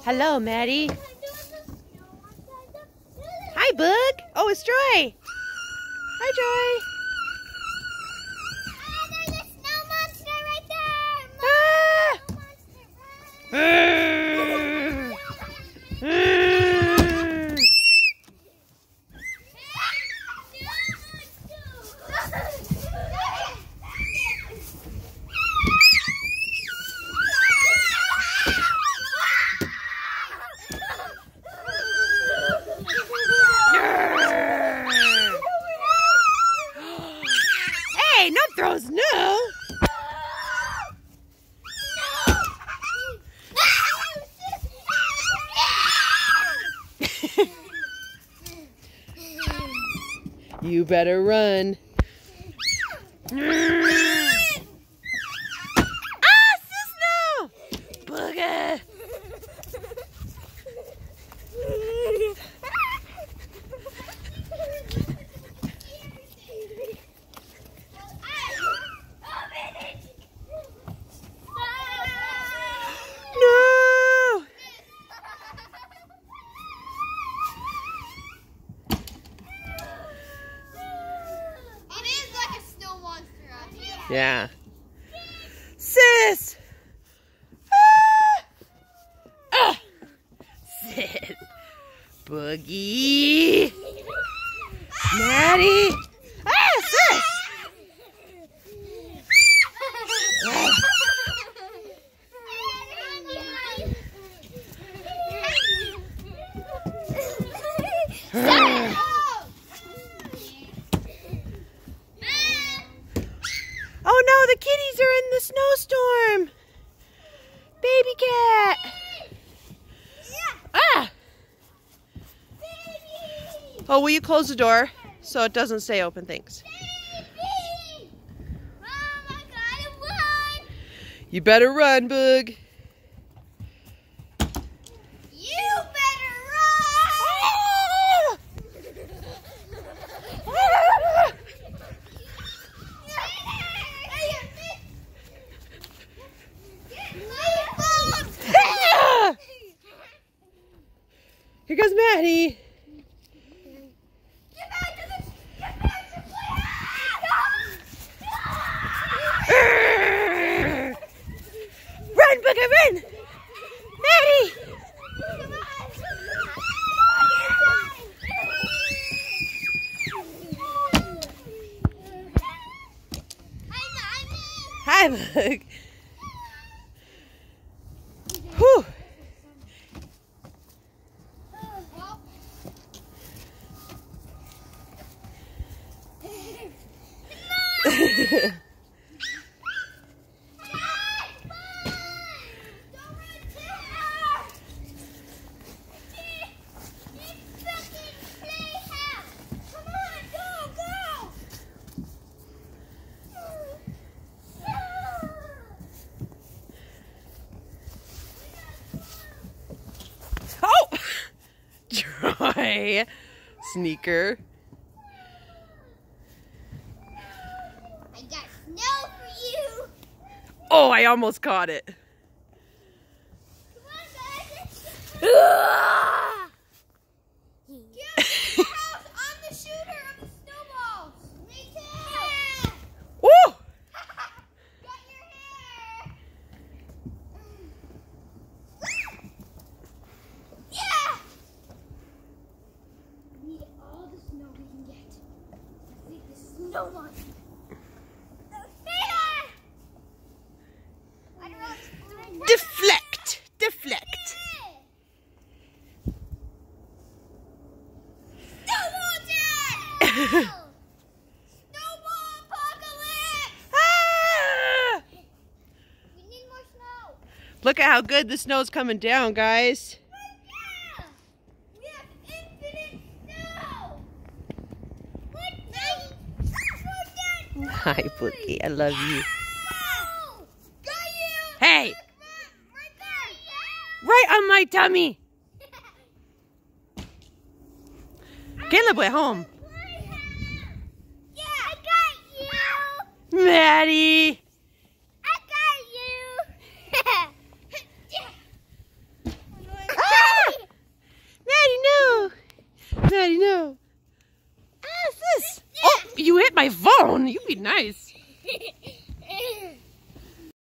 Hello, Maddie. Hi, Bug. Oh, it's Joy. Hi, Joy. There's a snow monster right there. Hey, no throws, no. You better run. Ah, snow! Booger! No! It is like a snow monster out here. Yeah. Sis! Ah! Sis! Boogie! Maddie! Ah, sis! Oh no, the kitties are in the snowstorm! Baby cat! Ah! Oh, will you close the door so it doesn't stay open? Thanks. You better run, Boog. You better run! Here goes Maddie. Run, Booger, run! Maddie! Hi, Boog. Whew. Oh! Troy. Sneaker. I got snow for you. Oh, I almost caught it. Come on, guys. Get the house on the shooter of the snowballs. Me too. Woo! Got your hair. Yeah. We need all the snow we can get. Defeat the snow monster. Deflect! Deflect! Snowball apocalypse! Ah! We need more snow. Look at how good the snow's coming down, guys. Yeah! We have infinite snow! Look, Hi, Boogie. I love you. got you! Hey! Right there! Right on my tummy! Caleb went home. Yeah, I got you! Maddie! I got you! this? Oh, you hit my phone. You be nice.